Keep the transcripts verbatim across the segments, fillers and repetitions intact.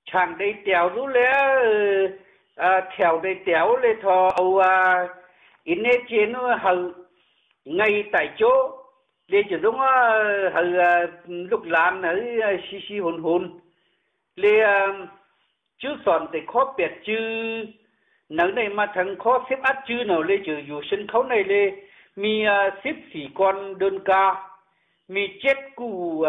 chàng đây téo rú lẽ theo đây téo lê thò âu in hết trên nó hờ ngay tại chỗ để cho đúng hờ lúc làm ở xì xì hồn hồn lê chứ soạn thì khó biệt chứ nắng này mà thằng khó xếp át chứ nào lê chứ dù sân khấu này lê mi xếp xỉ con đơn ca mi chết cù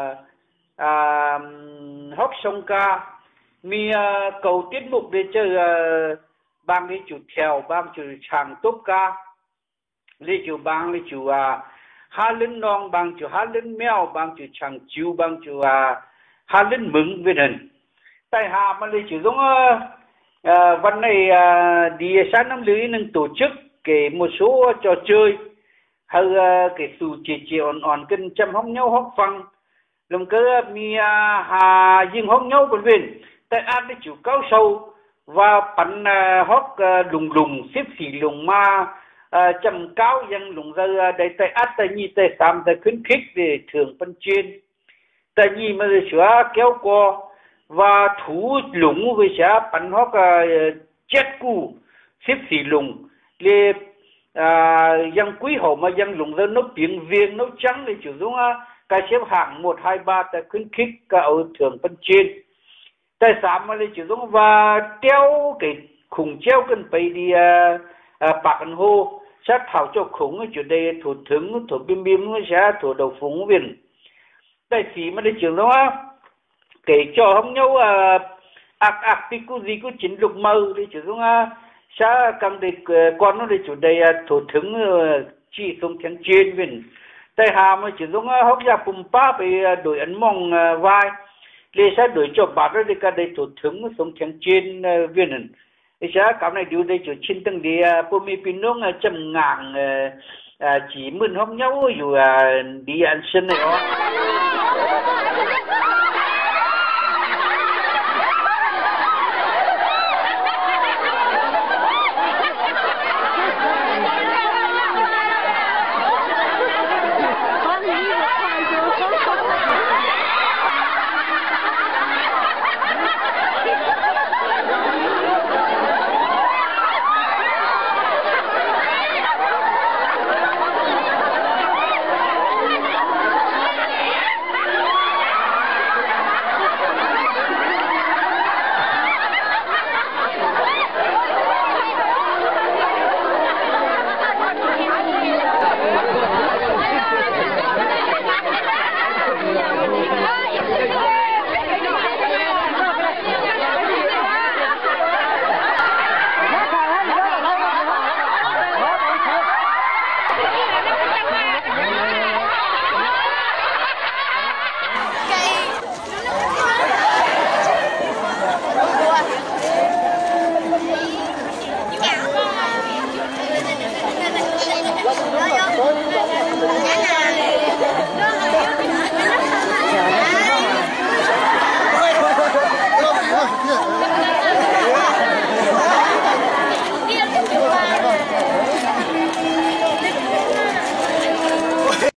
hóc sông ca mi cầu tiết mục để chơi bang đi chủ theo bang chủ chàng tốt ca lê chủ bang lê chủ hà linh non bang chủ hà linh mèo bang chủ chàng chiu bang chủ hà linh mừng với hình tại hà mà lê chủ giốngวันnày đi sáng năm lưới nên tổ chức cái một số trò chơi hay cái sự chỉ chỉ ổn ổn kinh chăm hóng nhau hóng phăng làm cái mi hà riêng hóng nhau bên bên tại ăn để chịu cao sâu và bắn hóc lùng lùng xếp xỉ lùng ma chăm cao dân lùng ra đây tại ăn tại nhị tại tam tại khuyến khích để thường phân trên tại nhị mà sửa kéo co và thủ lũng với xã bắn hóc chết cù xếp xỉ lùng để dân quý hộ mà dân lùng ra nấu tiếng viên nấu trắng để chủ dung cái xếp hạng một hai ba tại khuyến khích cả ở thường phân trên tại sao mà lấy chủ dung và treo cái khủng treo cần phải đi bạc ăn hô sát thảo cho khủng ở chỗ đây thủ tướng thủ biêm biêm sẽ thủ đầu phúng viên tại gì mà lấy chủ dung kể cho không nhau ạc ạc thì có gì có chính lục mơ thì chủ dung sẽ cầm để con nó để chủ đây thủ tướng chỉ xong tháng trên viên tại hà mà chủ dung hóc ra bùm ba bị đổi ấn mong vai để sẽ đổi cho bà đó để cả đây thủ tướng sống tháng trên viên thì sẽ cảm này điều đây chủ trên từng đi bố mi pin nước chầm ngàn chỉ mượn hóc nhau dù đi ăn xin này đó